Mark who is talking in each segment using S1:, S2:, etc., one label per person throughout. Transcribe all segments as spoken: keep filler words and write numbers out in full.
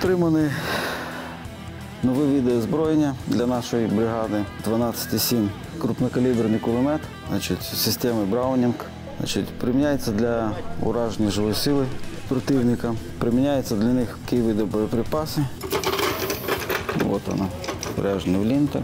S1: Отриманий нове відеоозброєння для нашої бригади. дванадцять сім крупнокаліберний кулемет, значить, системи Браунінг. Значить, приміняється для ураження живої сили противника. Приміняється для них такі види боєприпаси. Ось воно, вряжений в лінтах.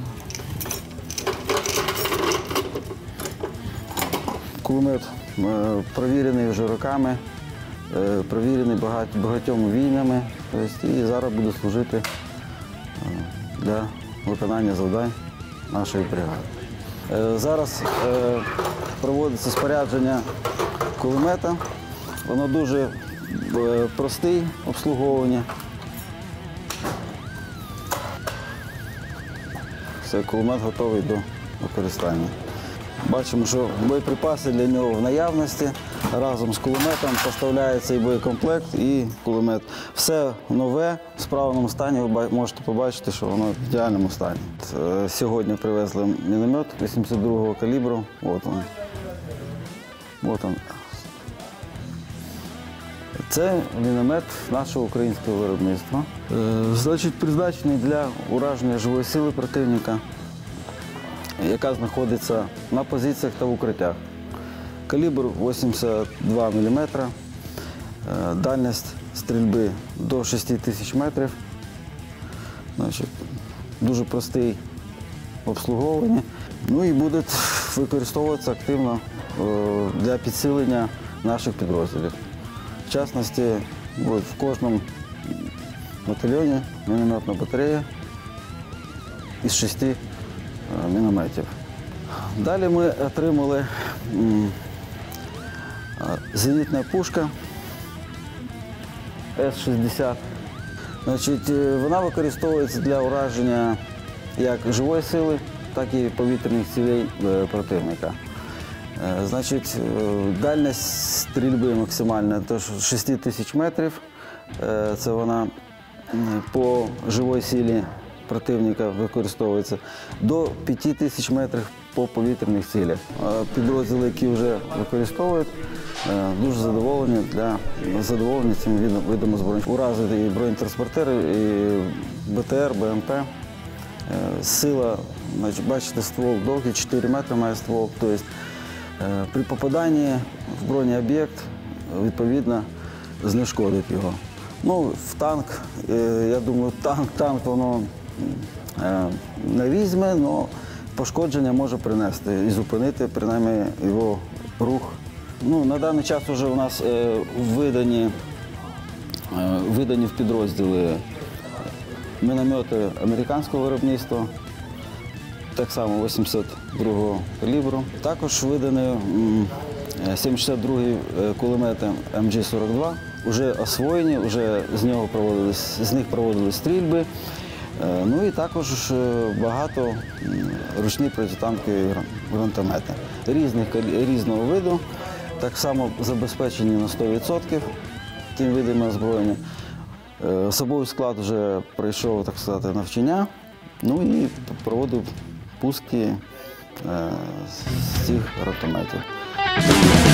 S1: Кулемет провірений вже роками, провірений багатьма війнами, і зараз буде служити для виконання завдань нашої бригади. Зараз проводиться спорядження кулемета. Воно дуже просте обслуговування. Все, кулемет готовий до використання. Бачимо, що боєприпаси для нього в наявності. Разом з кулеметом поставляється і боєкомплект, і кулемет. Все нове, в справному стані. Ви можете побачити, що воно в ідеальному стані. Сьогодні привезли міномет вісімдесят другого калібру. От він. От він. Це міномет нашого українського виробництва. Значить, призначений для ураження живої сили противника, яка знаходиться на позиціях та в укриттях. Калібр вісімдесят два міліметри, дальність стрільби до шести тисяч метрів. Значить, дуже простий в обслуговуванні. Ну і буде використовуватися активно для підсилення наших підрозділів. В частності, в кожному батальйоні мінометна батарея із шести мінометів. Далі ми отримали зенітна пушка С шістдесят. Значить, вона використовується для ураження як живої сили, так і повітряних цілей противника. Значить, дальність стрільби максимальна до шести тисяч метрів. Це вона по живої силі противника використовується до п'яти тисяч метрів по повітряних цілях. Підрозділи, які вже використовують, дуже задоволені для задоволення цими видами зброї. Уразити і бронетранспортери, і БТР, БМП. Сила, значить, бачите, ствол довгий, чотири метри має ствол. Тобто, при попаданні в бронеоб'єкт, відповідно, знешкодить його. Ну, в танк, я думаю, танк, танк воно не візьме, але пошкодження може принести і зупинити, принаймні, його рух. Ну, на даний час вже у нас видані, видані в підрозділи міномети американського виробництва, так само вісімдесят другого калібру. Також видані сімдесят другий кулемети Ем Джі сорок два. Вже освоєні, вже з, нього проводились, з них проводили стрільби. Ну і також багато ручні протитанкові гранатомети. Різних, різного виду, так само забезпечені на сто відсотків тим видами озброєння. Особовий склад вже пройшов, так сказати, навчання, ну і проводив пуски з цих гранатометів.